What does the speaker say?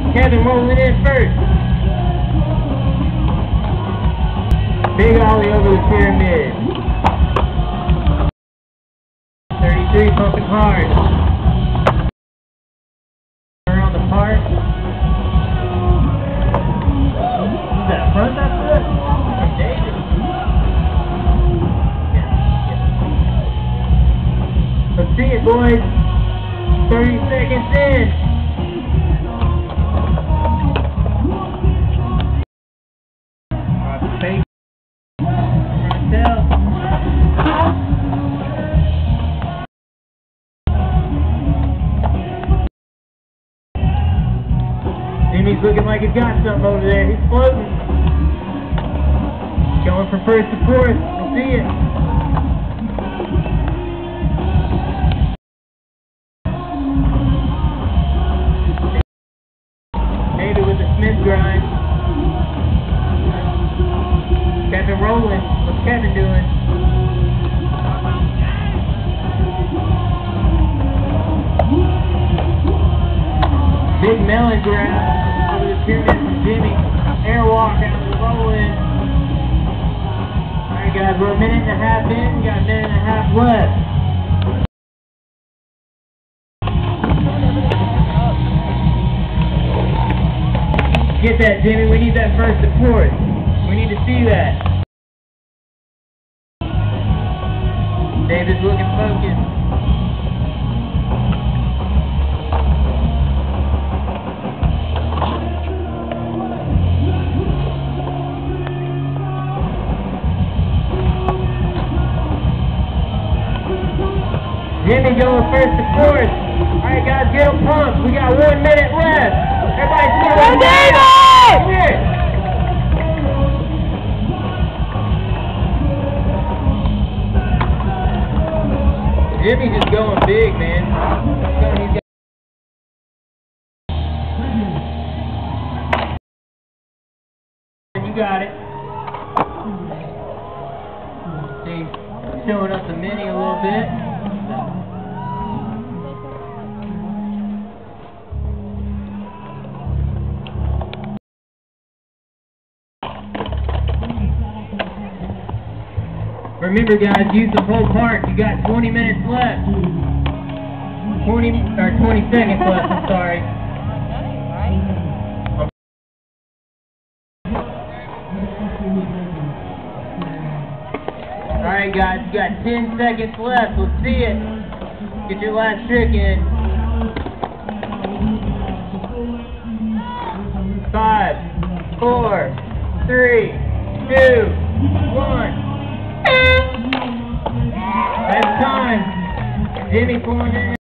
Kevin rolling in first. Big ollie over the pyramid. 33 pumping hard. Around the park. Is that front that foot? From David. Yeah. Let's see it, boys. 30 seconds in. Jimmy's looking like he's got something over there. He's floating. Going from first to fourth. We'll see it. David with the Smith grind. Kevin rolling. What's Kevin doing? Big melon grab. Pyramid from Jimmy. Airwalk out of the rolling. Alright guys, we're a minute and a half in. We got a minute and a half left. Get that, Jimmy. We need that first support. We need to see that. David's looking focused. Jimmy going first to fourth. Alright guys, get them pumped. We got 1 minute left. Everybody go David! Here. Jimmy's just going big, man. You got it. See, showing up the mini a little bit. Remember guys, use the whole park. You got 20 minutes left. 20 seconds left, I'm sorry. Alright guys, you got 10 seconds left. Let's see it. Get your last trick in. 5, 4, 3, 2, 1. That's time. Jimmy pulling in.